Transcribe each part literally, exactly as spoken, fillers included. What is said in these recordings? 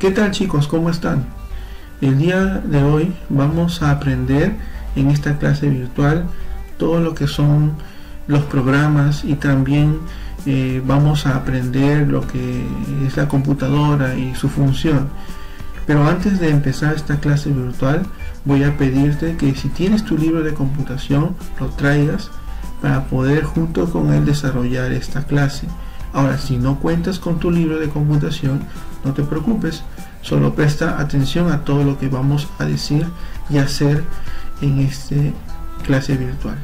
¿Qué tal, chicos? ¿Cómo están? El día de hoy vamos a aprender en esta clase virtual todo lo que son los programas y también eh, vamos a aprender lo que es la computadora y su función. Pero antes de empezar esta clase virtual voy a pedirte que si tienes tu libro de computación lo traigas para poder junto con él desarrollar esta clase. Ahora, si no cuentas con tu libro de computación, no te preocupes, solo presta atención a todo lo que vamos a decir y hacer en esta clase virtual.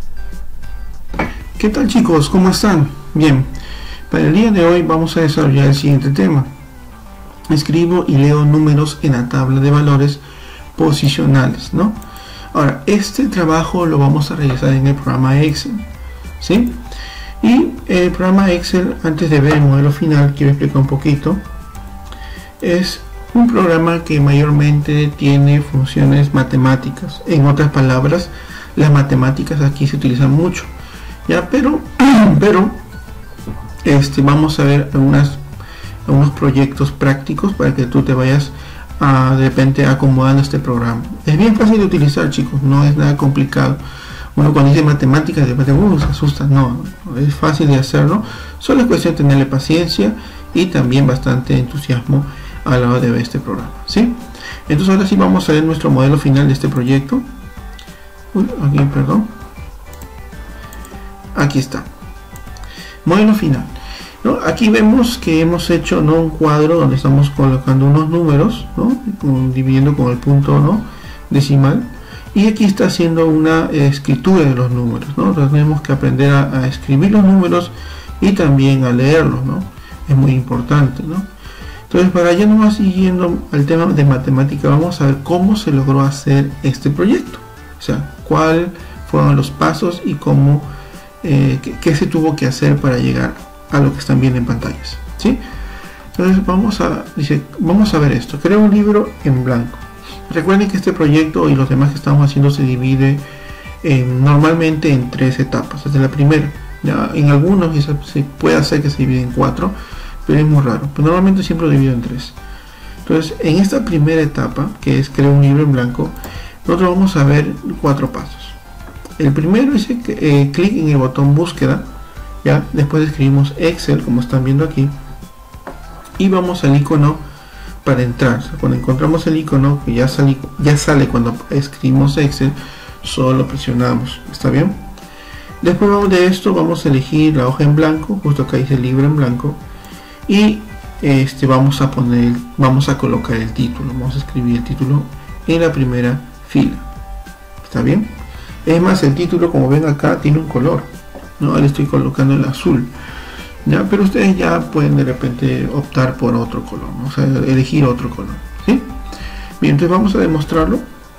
¿Qué tal, chicos? ¿Cómo están? Bien, para el día de hoy vamos a desarrollar el siguiente tema. Escribo y leo números en la tabla de valores posicionales, ¿no? Ahora, este trabajo lo vamos a realizar en el programa Excel, ¿sí? Y el programa Excel, antes de ver el modelo final, quiero explicar un poquito. Es un programa que mayormente tiene funciones matemáticas. En otras palabras, las matemáticas aquí se utilizan mucho, ya, pero pero este vamos a ver algunas algunos proyectos prácticos para que tú te vayas a, de repente acomodando este programa. Es bien fácil de utilizar, chicos, no es nada complicado. Uno cuando dice matemáticas de repente uh, se asusta. No, es fácil de hacerlo, solo es cuestión de tenerle paciencia y también bastante entusiasmo a la hora de ver este programa, ¿sí? Entonces ahora sí vamos a ver nuestro modelo final de este proyecto. Uy, aquí, perdón. Aquí está. Modelo final, ¿no? Aquí vemos que hemos hecho, ¿no?, un cuadro donde estamos colocando unos números, ¿no?, con, dividiendo con el punto, ¿no?, decimal. Y aquí está haciendo una escritura de los números, ¿no? Entonces tenemos que aprender a, a escribir los números y también a leerlos, ¿no? Es muy importante, ¿no? Entonces, para ya no más siguiendo al tema de matemática, vamos a ver cómo se logró hacer este proyecto. O sea, cuáles fueron los pasos y cómo, eh, qué, qué se tuvo que hacer para llegar a lo que están viendo en pantallas, ¿sí? Entonces, vamos a, dice, vamos a ver esto. Creo un libro en blanco. Recuerden que este proyecto y los demás que estamos haciendo se divide eh, normalmente en tres etapas. Desde la primera, ya en algunos se puede hacer que se divide en cuatro, pero es muy raro, pero normalmente siempre lo divido en tres. Entonces, en esta primera etapa, que es crear un libro en blanco, nosotros vamos a ver cuatro pasos. El primero es eh, clic en el botón búsqueda, ya después escribimos Excel, como están viendo aquí, y vamos al icono para entrar. O sea, cuando encontramos el icono que ya sale, ya sale cuando escribimos Excel, solo presionamos. ¿Está bien? Después de esto vamos a elegir la hoja en blanco, justo acá dice libro en blanco, y este vamos a poner, vamos a colocar el título. Vamos a escribir el título en la primera fila. ¿Está bien? Es más, el título, como ven acá, tiene un color, ¿no? Ahora estoy colocando el azul. Ya, pero ustedes ya pueden de repente optar por otro color, ¿no? O sea, elegir otro color, ¿sí? Bien, entonces vamos a demostrarlo.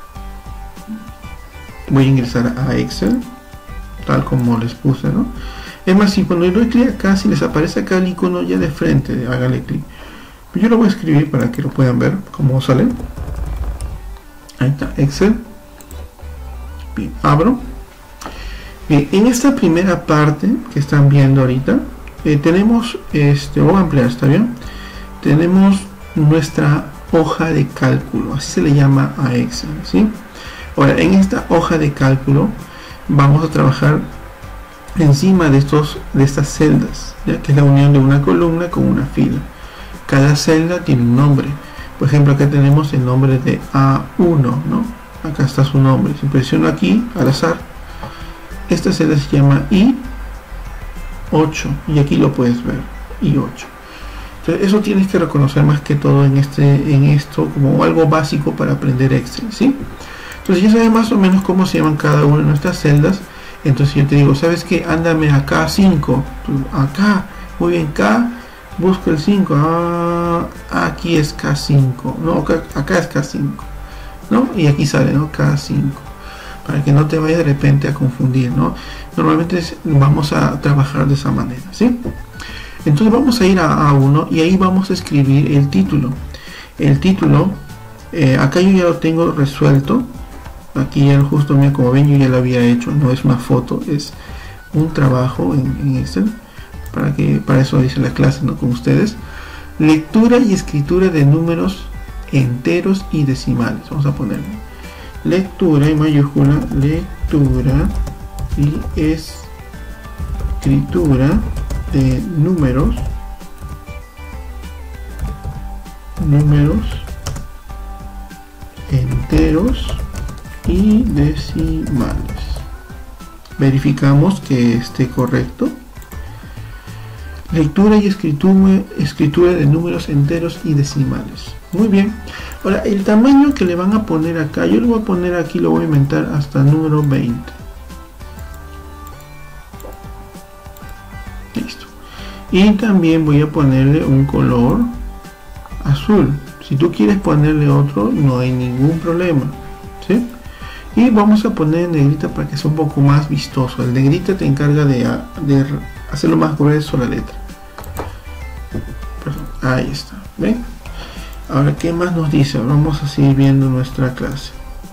Voy a ingresar a Excel, tal como les puse, ¿no? Es más, si cuando le doy clic acá, si les aparece acá el icono ya de frente, háganle clic. Yo lo voy a escribir para que lo puedan ver cómo sale. Ahí está, Excel. Bien, abro. Bien, en esta primera parte que están viendo ahorita, Eh, tenemos, este, voy a ampliar, ¿está bien? Tenemos nuestra hoja de cálculo, así se le llama a Excel, ¿sí? Ahora, en esta hoja de cálculo vamos a trabajar encima de estos, de estas celdas, ¿ya? Que es la unión de una columna con una fila. Cada celda tiene un nombre. Por ejemplo, acá tenemos el nombre de A uno, ¿no? Acá está su nombre. Si presiono aquí al azar, esta celda se llama I ocho, y aquí lo puedes ver, I ocho. Entonces, eso tienes que reconocer más que todo en este en esto como algo básico para aprender Excel, ¿sí? Entonces ya sabes más o menos cómo se llaman cada una de nuestras celdas. Entonces yo te digo, ¿sabes qué? Ándame a K cinco, acá, muy bien, K, busco el cinco, ah, aquí es K cinco, no, acá, acá es K cinco, ¿no? Y aquí sale, ¿no?, K cinco, para que no te vayas de repente a confundir, ¿no? Normalmente es, vamos a trabajar de esa manera, ¿sí? Entonces vamos a ir a A uno y ahí vamos a escribir el título. El título, eh, acá yo ya lo tengo resuelto. Aquí ya justo, mira, como ven, yo ya lo había hecho. No es una foto, es un trabajo en, en Excel. Para que para eso hice la clase, ¿no?, con ustedes. lectura y escritura de números enteros y decimales. Vamos a ponerle lectura en mayúscula, lectura y escritura de números números enteros y decimales. Verificamos que esté correcto. Lectura y escritura, escritura de números enteros y decimales. Muy bien. Ahora, el tamaño que le van a poner acá, yo lo voy a poner aquí, lo voy a inventar hasta el número veinte. Listo. Y también voy a ponerle un color azul. Si tú quieres ponerle otro, no hay ningún problema, ¿sí? Y vamos a poner en negrita para que sea un poco más vistoso. El negrita te encarga de, de hacerlo más grueso la letra. Ahí está, ¿ven? Ahora, ¿qué más nos dice? Vamos a seguir viendo nuestra clase.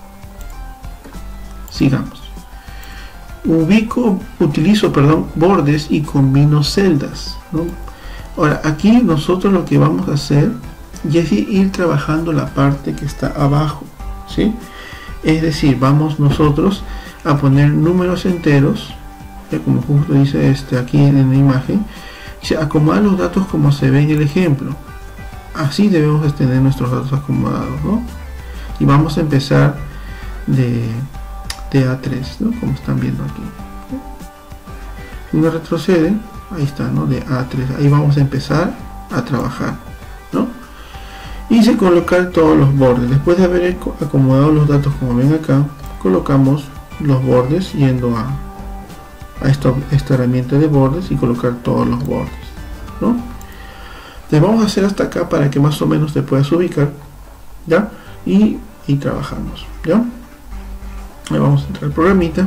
Sigamos. Ubico, utilizo, perdón, bordes y combino celdas, ¿no? Ahora, aquí nosotros lo que vamos a hacer es ir trabajando la parte que está abajo, ¿sí? Es decir, vamos nosotros a poner números enteros, como justo dice este aquí en la imagen, y acomodar los datos como se ve en el ejemplo. Así debemos de tener nuestros datos acomodados, ¿no? Y vamos a empezar de, de A tres, ¿no? Como están viendo aquí. Si uno retrocede, ahí está, ¿no? De A tres, ahí vamos a empezar a trabajar, ¿no? Y se colocar todos los bordes. Después de haber acomodado los datos como ven acá, colocamos los bordes yendo a, a esta, esta herramienta de bordes y colocar todos los bordes, ¿no? Entonces vamos a hacer hasta acá para que más o menos te puedas ubicar, ¿ya? Y, y trabajamos, ¿ya? Ahí vamos a entrar al programita.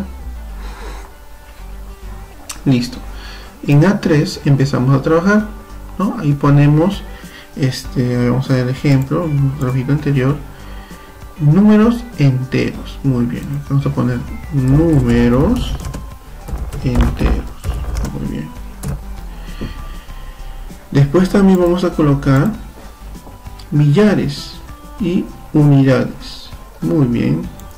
Listo. En A tres empezamos a trabajar, ¿no? Ahí ponemos este, vamos a ver el ejemplo, un trabajito anterior, números enteros. Muy bien, vamos a poner números enteros. Muy bien. Después también vamos a colocar millares y unidades. Muy bien.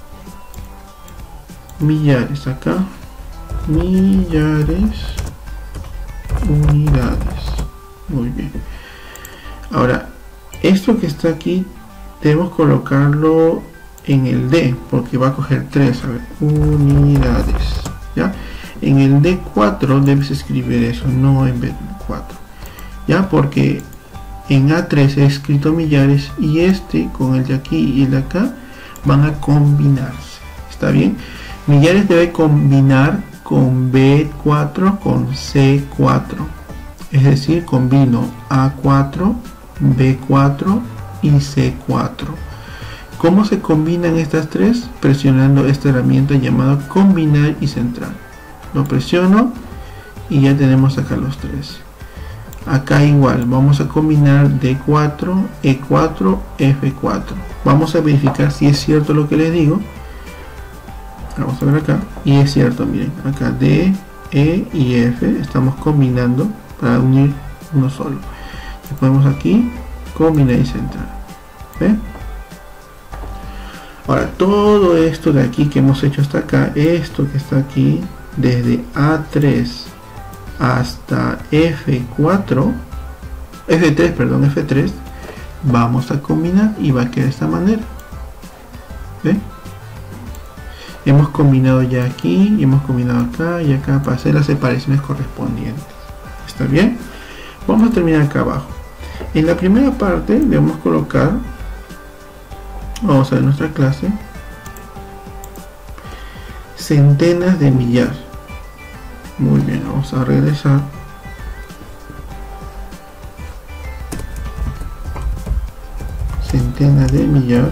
Millares acá. Millares, unidades. Muy bien. Ahora, esto que está aquí debemos colocarlo en el D, porque va a coger tres. A ver, unidades, ¿ya? En el D cuatro debes escribir eso, no en B cuatro, ¿ya? Porque en A tres he escrito millares y este con el de aquí y el de acá van a combinarse. ¿Está bien? Millares debe combinar con B cuatro con C cuatro. Es decir, combino A cuatro, B cuatro y C cuatro. ¿Cómo se combinan estas tres? Presionando esta herramienta llamada combinar y centrar. Lo presiono y ya tenemos acá los tres. Acá igual, vamos a combinar D cuatro, E cuatro, F cuatro. Vamos a verificar si es cierto lo que les digo. Vamos a ver acá, y es cierto, miren, acá D, E y F estamos combinando para unir uno solo. Y ponemos aquí, combinar y centrar. ¿Ven? Ahora, todo esto de aquí que hemos hecho hasta acá, esto que está aquí, desde A tres hasta F cuatro, F tres, perdón, F tres, vamos a combinar y va a quedar de esta manera. ¿Ven? Hemos combinado ya aquí y hemos combinado acá y acá para hacer las separaciones correspondientes. ¿Está bien? Vamos a terminar acá abajo. En la primera parte debemos colocar, vamos a ver nuestra clase, centenas de millar. Muy bien, vamos a regresar. Centenas de millar.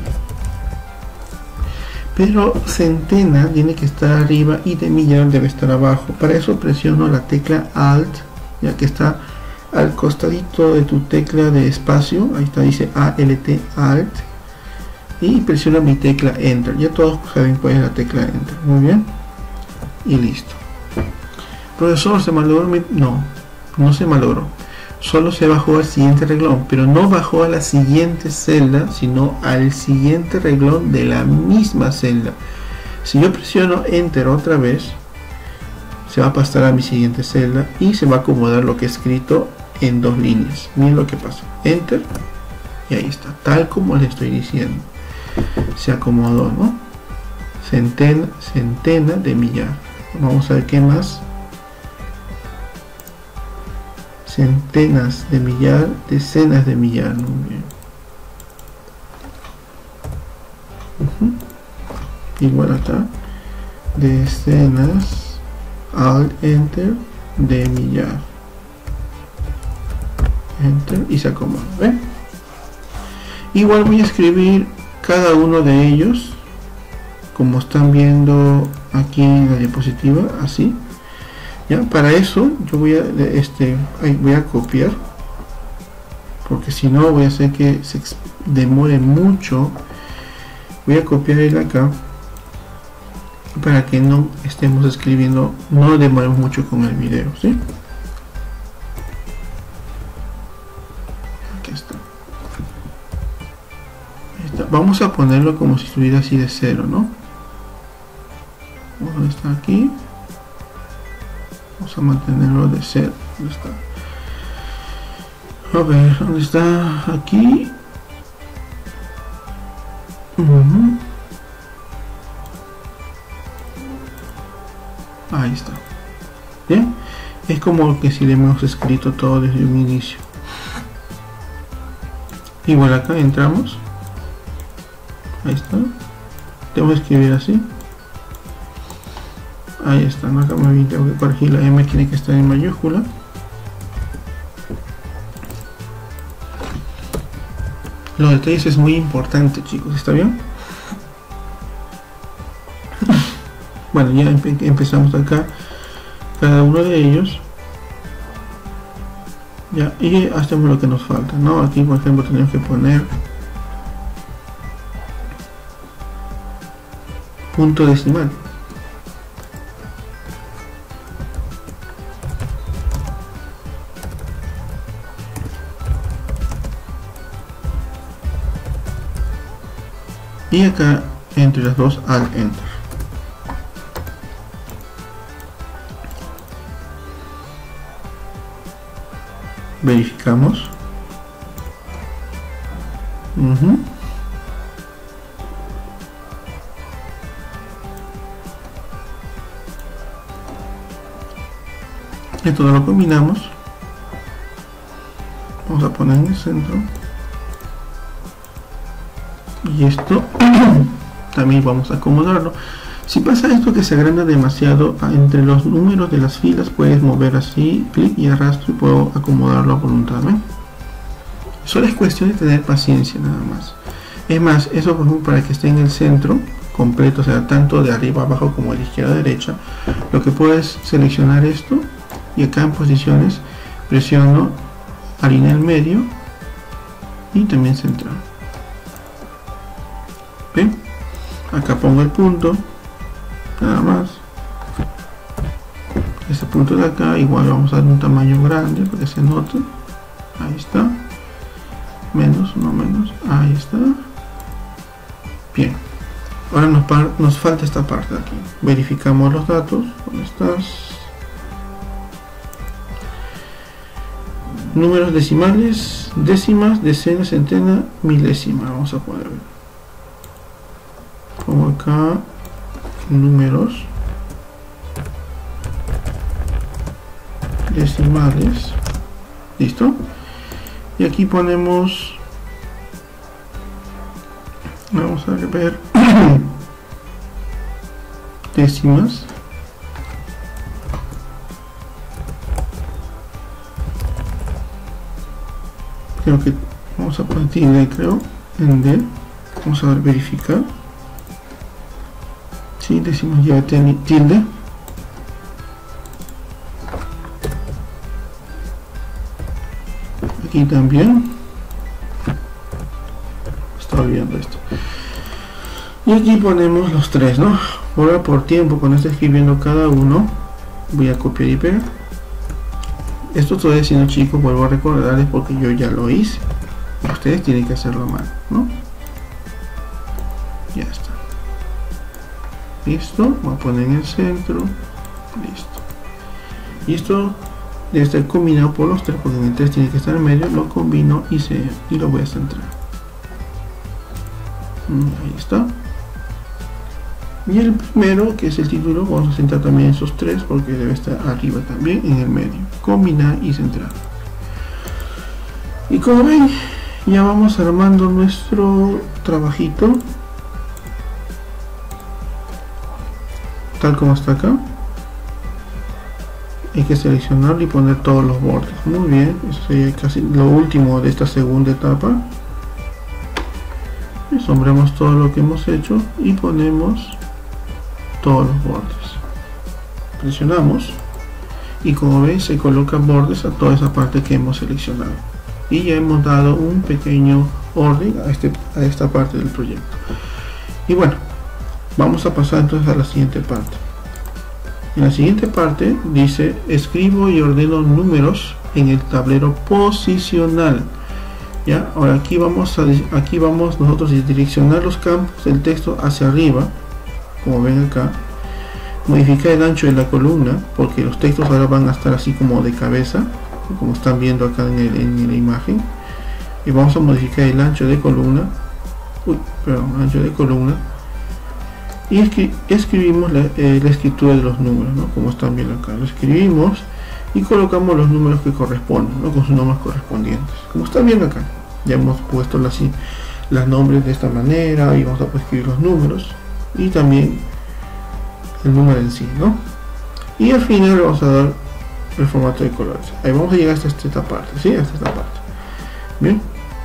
Pero centena tiene que estar arriba y de millar debe estar abajo. Para eso presiono la tecla Alt, ya que está al costadito de tu tecla de espacio. Ahí está, dice A L T, Alt. Y presiono mi tecla Enter. Ya todos saben cuál es la tecla Enter. Muy bien. Y listo. Profesor, ¿se malogró mi...? No, no se malogró. solo se bajó al siguiente renglón, pero no bajó a la siguiente celda, sino al siguiente renglón de la misma celda. Si yo presiono Enter otra vez, se va a pasar a mi siguiente celda y se va a acomodar lo que he escrito en dos líneas. Miren lo que pasa. Enter y ahí está, tal como les estoy diciendo. Se acomodó, ¿no? Centena, centena de millar. Vamos a ver qué más. Centenas de millar, decenas de millar. Muy bien. Uh-huh. Igual acá. Decenas. Alt Enter de millar. Enter y se acomoda. ¿Ven? Igual voy a escribir cada uno de ellos como están viendo aquí en la diapositiva, así. Ya, para eso yo voy a este voy a copiar, porque si no voy a hacer que se demore mucho. Voy a copiar el acá para que no estemos escribiendo, no demoremos mucho con el video, ¿sí? Aquí está. Ahí está. Vamos a ponerlo como si estuviera así de cero, ¿no? ¿Dónde está aquí? Vamos a mantenerlo de cero. ¿Dónde está? A ver, ¿dónde está? Aquí. Uh-huh. Ahí está. Bien, es como que si le hemos escrito todo desde un inicio. Igual acá entramos. Ahí está. Tengo que escribir así. Ahí está, ¿no? Acá me vi, tengo que corregir la M, tiene que estar en mayúscula. Los detalles es muy importante, chicos, ¿está bien? Bueno, ya empe empezamos acá cada uno de ellos. Ya, y hacemos lo que nos falta, ¿no? Aquí, por ejemplo, tenemos que poner punto decimal. Y acá entre las dos al Enter. Verificamos. Uh-huh. Esto lo combinamos. Vamos a poner en el centro. Y esto también vamos a acomodarlo. Si pasa esto que se agranda demasiado entre los números de las filas, puedes mover así, clic y arrastro, y puedo acomodarlo a voluntad. ¿eh? Solo es cuestión de tener paciencia nada más. Es más, eso por ejemplo, para que esté en el centro completo, o sea, tanto de arriba abajo como de izquierda a derecha, lo que puedo es seleccionar esto y acá en posiciones presiono alinear medio y también central. ¿Ven? Acá pongo el punto, nada más. Este punto de acá igual vamos a dar un tamaño grande para que se note. Ahí está. Menos, no menos. Ahí está. Bien. Ahora nos, nos falta esta parte de aquí. Verificamos los datos. ¿Dónde estás? Números decimales, décimas, decenas, centena, milésima. Vamos a poner. Pongo acá números decimales. Listo. Y aquí ponemos, vamos a ver, décimas. Creo que vamos a poner tilde, creo, en D. Vamos a ver, verificar. Sí, decimos ya tilde. Aquí también. Estaba olvidando esto. Y aquí ponemos los tres, ¿no? Ahora por tiempo, cuando esté escribiendo cada uno, voy a copiar y pegar. Esto estoy diciendo, chicos, vuelvo a recordarles porque yo ya lo hice. Ustedes tienen que hacerlo a mano, ¿no? Ya está. Listo, voy a poner en el centro. Listo. Y esto debe estar combinado por los tres, porque en el tres tiene que estar en medio. Lo combino y, se, y lo voy a centrar. Ahí está. Y el primero, que es el título, vamos a centrar también esos tres porque debe estar arriba también en el medio. Combinar y centrar. Y como ven, ya vamos armando nuestro trabajito tal como está acá. Hay que seleccionarlo y poner todos los bordes. Muy bien, eso sería casi lo último de esta segunda etapa. Y sombreamos todo lo que hemos hecho y ponemos todos los bordes. Presionamos y como ven se colocan bordes a toda esa parte que hemos seleccionado. Y ya hemos dado un pequeño orden a, este, a esta parte del proyecto. Y bueno, vamos a pasar entonces a la siguiente parte. En la siguiente parte dice: escribo y ordeno números en el tablero posicional. Ya, ahora aquí vamos a aquí vamos nosotros a direccionar los campos del texto hacia arriba, como ven acá. Modificar el ancho de la columna, porque los textos ahora van a estar así como de cabeza, como están viendo acá en, el, en la imagen. Y vamos a modificar el ancho de columna. Uy, perdón, ancho de columna. Y escri escribimos la, eh, la escritura de los números, ¿no? Como están viendo acá, lo escribimos y colocamos los números que corresponden, ¿no? Con sus nombres correspondientes, como están viendo acá. Ya hemos puesto las, las nombres de esta manera y vamos a escribir los números y también el número en sí, ¿no? Y al final le vamos a dar el formato de colores. Ahí vamos a llegar hasta esta parte, ¿sí? Hasta esta parte. Bien.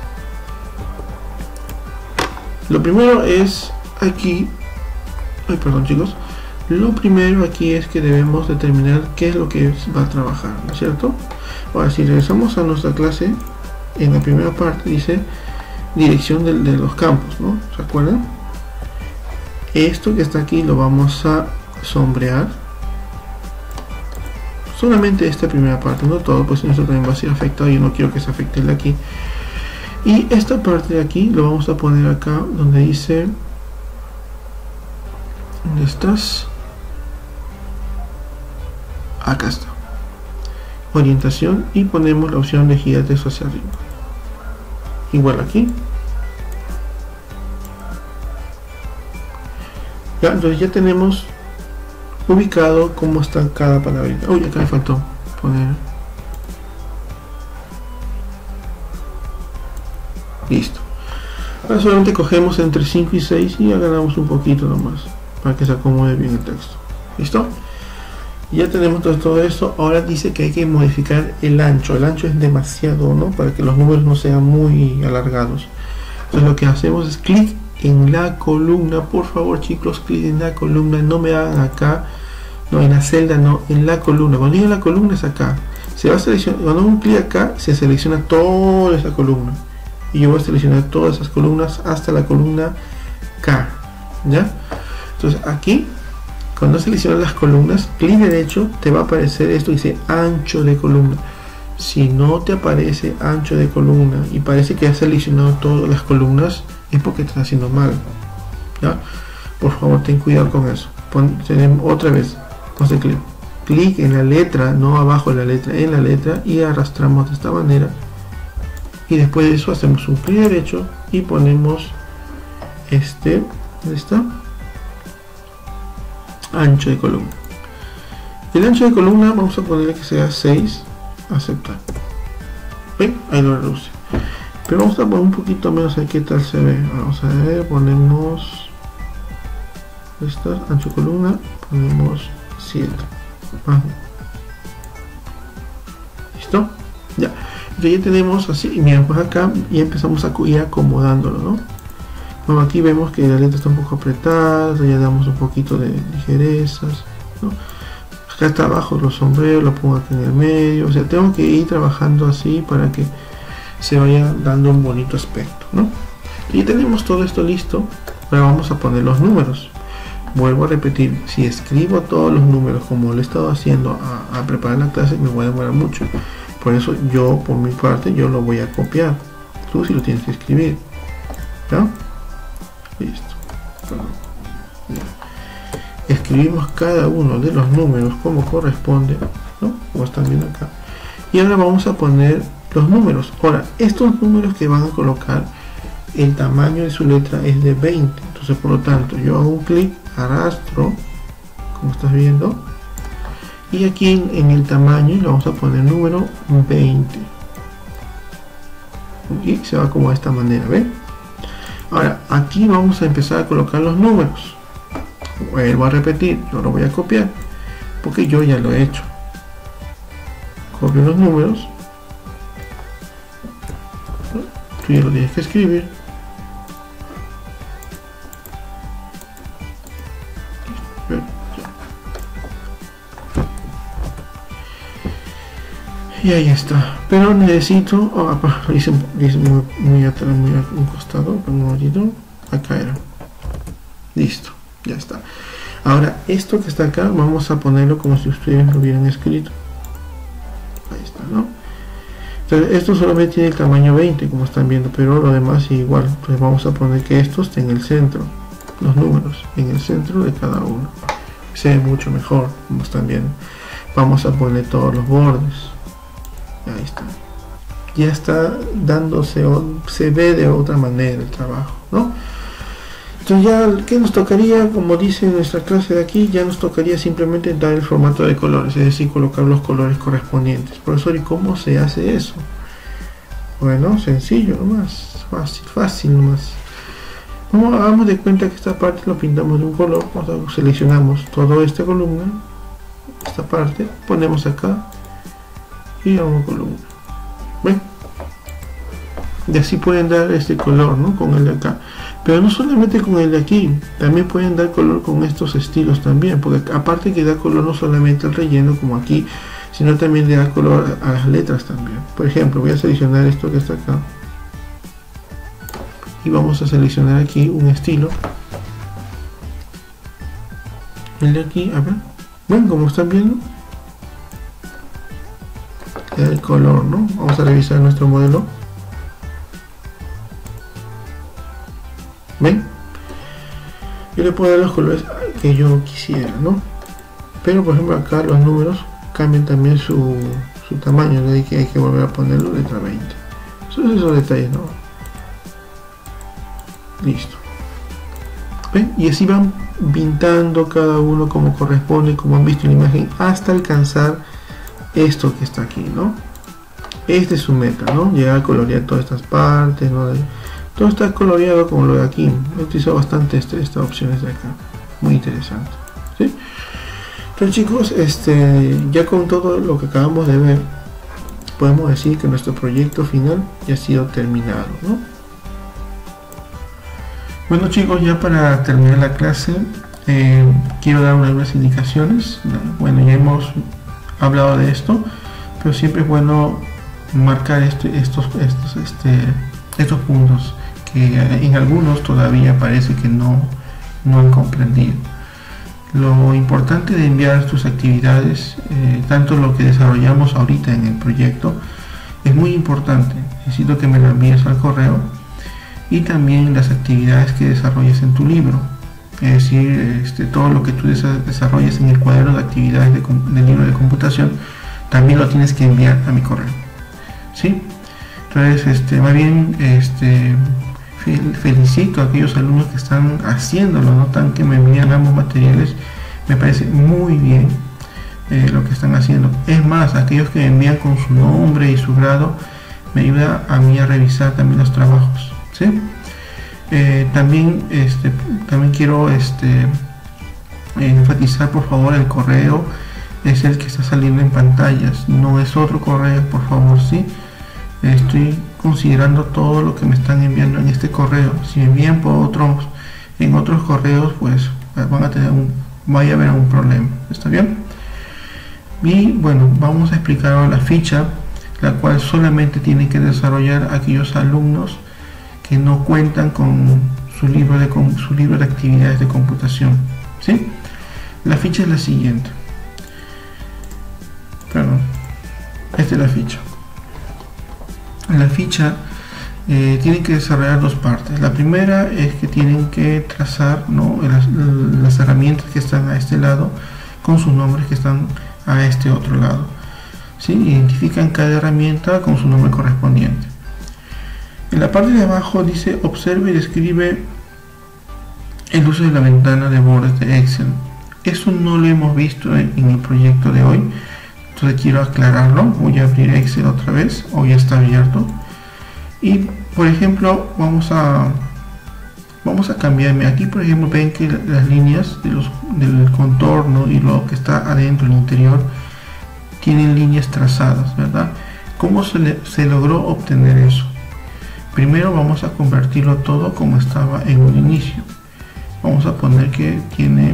Lo primero es aquí. Ay, perdón, chicos. Lo primero aquí es que debemos determinar qué es lo que va a trabajar, ¿no es cierto? Ahora, si regresamos a nuestra clase, en la primera parte dice dirección de, de los campos, ¿no? ¿Se acuerdan? Esto que está aquí lo vamos a sombrear. Solamente esta primera parte, no todo, pues esto también va a ser afectado. Yo no quiero que se afecte el de aquí. Y esta parte de aquí lo vamos a poner acá donde dice... ¿Dónde estás? Acá está. Orientación y ponemos la opción de girar texto hacia arriba. Igual aquí. Ya, entonces ya tenemos ubicado cómo está cada palabrita. Uy, acá me faltó poner. Listo. Ahora solamente cogemos entre cinco y seis y agarramos un poquito nomás para que se acomode bien el texto. ¿Listo? Ya tenemos todo, todo esto. Ahora dice que hay que modificar el ancho. El ancho es demasiado, ¿no? Para que los números no sean muy alargados. Entonces lo que hacemos es clic en la columna. Por favor, chicos, clic en la columna. No me hagan acá, no, en la celda, no, en la columna. Cuando digo la columna es acá. Se va a seleccionar, cuando un clic acá, se selecciona toda esa columna. Y yo voy a seleccionar todas esas columnas hasta la columna K. ¿Ya? Entonces aquí, cuando seleccionas las columnas, clic derecho, te va a aparecer esto, dice ancho de columna. Si no te aparece ancho de columna y parece que has seleccionado todas las columnas, es porque estás haciendo mal. ¿Ya? Por favor, ten cuidado con eso. Pon, tenemos otra vez, pose clic. Clic en la letra, no abajo de la letra, en la letra, y arrastramos de esta manera. Y después de eso hacemos un clic derecho y ponemos este, ¿dónde está? Ancho de columna. El ancho de columna vamos a ponerle que sea seis, aceptar. ¿Ven? Ahí lo reduce. Pero vamos a poner un poquito menos, a ver qué tal se ve. Vamos a ver, ponemos esta, ancho de columna, ponemos siete. Ah. ¿Listo? Ya. Entonces ya tenemos así, y miramos acá y empezamos a ir acomodándolo, ¿no? Bueno, aquí vemos que la letra está un poco apretada, ya damos un poquito de ligerezas, ¿no? Acá está abajo los sombreros, lo pongo aquí en el medio, o sea, tengo que ir trabajando así para que se vaya dando un bonito aspecto, ¿no? Y tenemos todo esto listo. Ahora vamos a poner los números. Vuelvo a repetir, si escribo todos los números como lo he estado haciendo a, a preparar la clase, me voy a demorar mucho. Por eso yo, por mi parte, yo lo voy a copiar. Tú sí lo tienes que escribir. ¿Ya? Listo. Ya. Escribimos cada uno de los números como corresponde, ¿no? Como están viendo acá. Y ahora vamos a poner los números. Ahora, estos números que van a colocar, el tamaño de su letra es de veinte. Entonces, por lo tanto, yo hago un clic, arrastro, como estás viendo, y aquí en, en el tamaño le vamos a poner número veinte. Y se va como de esta manera, ¿ven? Ahora, aquí vamos a empezar a colocar los números. Vuelvo a repetir, yo lo voy a copiar, porque yo ya lo he hecho. Copio los números. Tú ya lo tienes que escribir. Y ahí está. Pero necesito... Oh, lo hice, lo hice muy, muy atrás, muy a un costado. Un momentito. Acá era. Listo. Ya está. Ahora, esto que está acá, vamos a ponerlo como si ustedes lo hubieran escrito. Ahí está, ¿no? Entonces, esto solamente tiene el tamaño veinte, como están viendo, pero lo demás igual. Entonces, vamos a poner que esto esté en el centro. Los números en el centro de cada uno. Se ve mucho mejor, como están viendo. Vamos a poner todos los bordes. Ahí está. Ya está dándose, se ve de otra manera el trabajo, ¿no? Entonces ya, ¿qué nos tocaría? Como dice en nuestra clase de aquí, ya nos tocaría simplemente dar el formato de colores, es decir, colocar los colores correspondientes. Profesor, ¿y cómo se hace eso? Bueno, sencillo nomás, fácil, fácil nomás. Vamos, hagamos de cuenta que esta parte lo pintamos de un color, o sea, seleccionamos toda esta columna, esta parte, ponemos acá y una columna. ¿Ven? Y así pueden dar este color, ¿no? Con el de acá. Pero no solamente con el de aquí, también pueden dar color con estos estilos también, porque aparte que da color no solamente al relleno como aquí, sino también le da color a las letras también. Por ejemplo, voy a seleccionar esto que está acá y vamos a seleccionar aquí un estilo. El de aquí, a ver, ven como están viendo, le da el color, ¿no? Vamos a revisar nuestro modelo. ¿Ven? Yo le puedo dar los colores que yo quisiera, ¿no? Pero por ejemplo acá los números cambian también su, su tamaño, ¿no? Hay que, hay que volver a ponerlo letra veinte. Son esos detalles, ¿no? Listo. ¿Ven? Y así van pintando cada uno como corresponde, como han visto en la imagen, hasta alcanzar esto que está aquí, ¿no? Este es su meta, ¿no? Llegar a colorear todas estas partes, ¿no? Todo está coloreado como lo de aquí. He utilizado bastante este, estas opciones de acá. Muy interesante, ¿sí? Entonces chicos, este, ya con todo lo que acabamos de ver, podemos decir que nuestro proyecto final ya ha sido terminado, ¿no? Bueno chicos, ya para terminar la clase, eh, quiero dar unas indicaciones. Bueno, ya hemos hablado de esto, pero siempre es bueno marcar este, estos, estos, este, estos puntos que en algunos todavía parece que no, no han comprendido. Lo importante de enviar tus actividades, eh, tanto lo que desarrollamos ahorita en el proyecto, es muy importante. Necesito que me lo envíes al correo, y también las actividades que desarrolles en tu libro, es decir, este, todo lo que tú desarrolles en el cuaderno de actividades de, del libro de computación, también lo tienes que enviar a mi correo, ¿sí? Entonces, este, más bien, este, felicito a aquellos alumnos que están haciéndolo, no tan que me envían ambos materiales. Me parece muy bien eh, lo que están haciendo. Es más, aquellos que me envían con su nombre y su grado, me ayuda a mí a revisar también los trabajos, ¿sí? Eh, también, este, también quiero este, enfatizar, por favor, el correo es el que está saliendo en pantallas, no es otro correo, por favor, ¿sí? Estoy considerando todo lo que me están enviando en este correo. Si me envían por otros, en otros correos, pues van a tener un, vaya a haber un problema. ¿Está bien? Y bueno, vamos a explicar ahora la ficha, la cual solamente tienen que desarrollar aquellos alumnos que no cuentan con su libro de, con su libro de actividades de computación, ¿sí? La ficha es la siguiente. Perdón. Esta es la ficha. en la ficha eh, tienen que desarrollar dos partes. La primera es que tienen que trazar, ¿no?, las, las herramientas que están a este lado con sus nombres que están a este otro lado, ¿sí? Identifican cada herramienta con su nombre correspondiente. En la parte de abajo dice observe y describe el uso de la ventana de bordes de Excel. Eso no lo hemos visto en, en el proyecto de hoy, entonces quiero aclararlo. Voy a abrir Excel otra vez, o ya está abierto, y por ejemplo vamos a vamos a cambiarme aquí. Por ejemplo, ven que las líneas de los, del contorno y lo que está adentro, el interior, tienen líneas trazadas, ¿verdad? ¿Cómo se, le, se logró obtener eso? Primero vamos a convertirlo todo como estaba en un inicio. Vamos a poner que tiene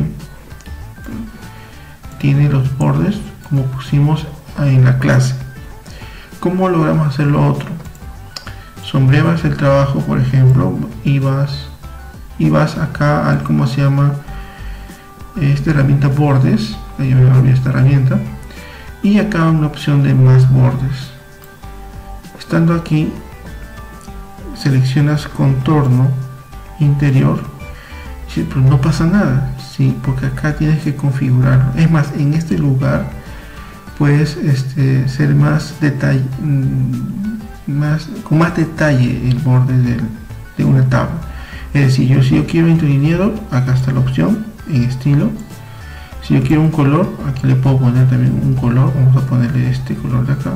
tiene los bordes como pusimos en la clase. ¿Cómo logramos hacer lo otro? Sombreabas el trabajo, por ejemplo, y vas y vas acá al, ¿cómo se llama?, esta herramienta bordes. Ahí me olvidé esta herramienta, y acá una opción de más bordes. Estando aquí seleccionas contorno interior. Sí, pero no pasa nada, sí, porque acá tienes que configurarlo. Es más, en este lugar puedes este, ser más detalle, más con más detalle el borde de, de una tabla. Es decir, yo si yo quiero interlineado, acá está la opción en estilo. Si yo quiero un color, aquí le puedo poner también un color. Vamos a ponerle este color de acá.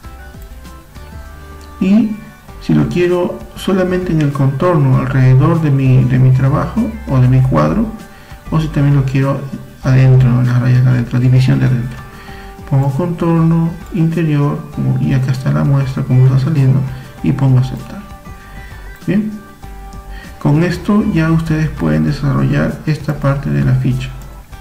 Y si lo quiero solamente en el contorno alrededor de mi, de mi trabajo o de mi cuadro, o si también lo quiero adentro, en las rayas de adentro, división de adentro, pongo contorno interior, y acá está la muestra como está saliendo, y pongo aceptar. Bien, con esto ya ustedes pueden desarrollar esta parte de la ficha.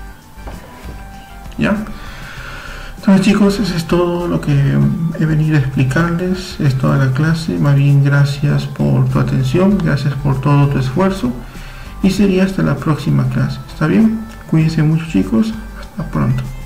¿Ya? Entonces, chicos, eso es todo lo que he venido a explicarles. Es toda la clase. Más bien, gracias por tu atención, gracias por todo tu esfuerzo, y sería hasta la próxima clase. ¿Está bien? Cuídense mucho, chicos. Hasta pronto.